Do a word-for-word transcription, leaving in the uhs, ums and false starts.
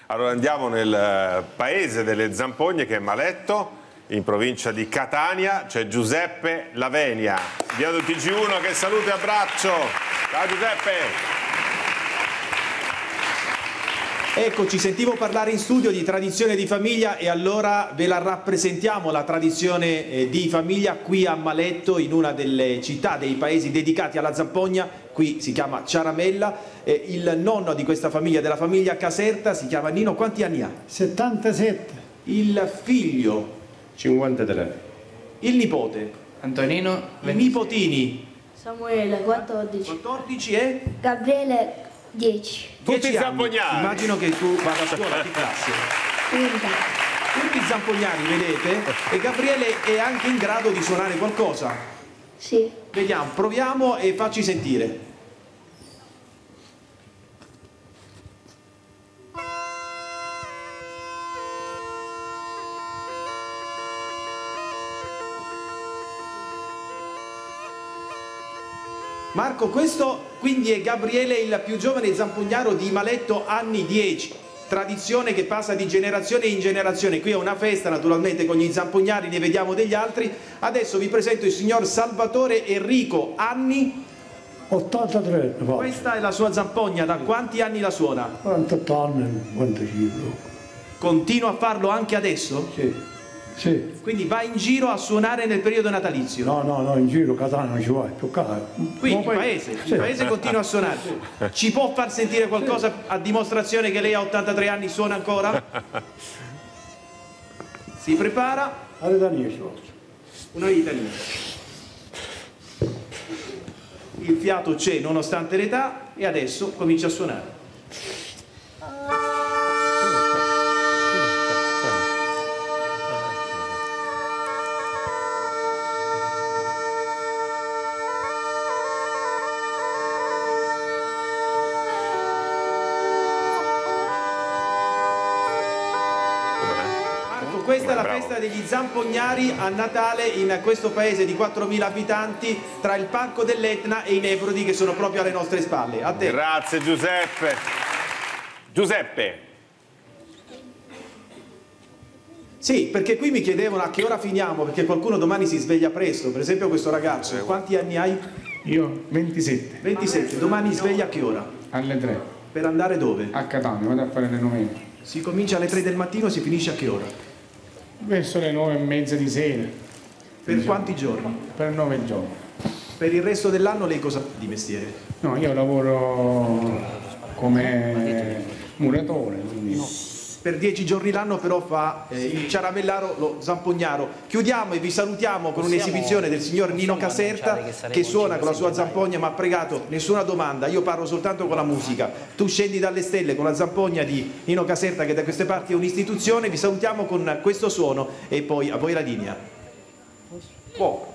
Allora andiamo nel paese delle zampogne, che è Maletto, in provincia di Catania. C'è Giuseppe Lavenia, inviato del T G uno, che saluto e abbraccio. Ciao Giuseppe! Ecco, ci sentivo parlare in studio di tradizione di famiglia e allora ve la rappresentiamo la tradizione eh, di famiglia qui a Maletto, in una delle città, dei paesi dedicati alla zampogna. Qui si chiama Ciaramella. Eh, il nonno di questa famiglia, della famiglia Caserta, si chiama Nino. Quanti anni ha? settantasette. Il figlio? cinquantatré. Il nipote? Antonino. I nipotini? Samuele quattordici. quattordici e? Gabriele dieci. Tutti zampognari. Immagino che tu vada a scuola, che classe? Quinta. Tutti zampognari, vedete? E Gabriele è anche in grado di suonare qualcosa? Sì. Vediamo, proviamo e facci sentire. Marco, questo quindi è Gabriele, il più giovane zampognaro di Maletto, anni dieci, tradizione che passa di generazione in generazione. Qui è una festa naturalmente con gli zampognari, ne vediamo degli altri. Adesso vi presento il signor Salvatore Enrico, anni? ottantatré. Questa è la sua zampogna, da quanti anni la suona? quarantotto anni, quarantacinque. Continua a farlo anche adesso? Sì. Sì. Quindi va in giro a suonare nel periodo natalizio? No, no, no, in giro Catania non ci vai più. Qui in paese, sì. in paese continua a suonare. Ci può far sentire qualcosa a dimostrazione che lei a ottantatré anni suona ancora? Si prepara? Una litania. Il fiato c'è nonostante l'età e adesso comincia a suonare. Questa è la festa degli zampognari a Natale in questo paese di quattromila abitanti tra il Parco dell'Etna e i Nebrodi, che sono proprio alle nostre spalle. A te. Grazie Giuseppe. Giuseppe. Sì, perché qui mi chiedevano a che ora finiamo, perché qualcuno domani si sveglia presto, per esempio questo ragazzo. Quanti anni hai? Io ventisette. ventisette, domani sveglia a che ora? Alle tre. Per andare dove? A Catania, vado a fare le novene. Si comincia alle tre del mattino, si finisce a che ora? Verso le nove e mezza di sera. Per quanti giorni? Per nove giorni. Per il resto dell'anno lei cosa fa di mestiere? No, io lavoro come muratore, quindi... Per dieci giorni l'anno però fa eh, il ciaramellaro, lo zampognaro. Chiudiamo e vi salutiamo con un'esibizione del signor Nino Caserta, che suona con la sua zampogna, ma ha pregato nessuna domanda, io parlo soltanto con la musica. Tu scendi dalle stelle con la zampogna di Nino Caserta, che da queste parti è un'istituzione. Vi salutiamo con questo suono e poi a voi la linea. Wow.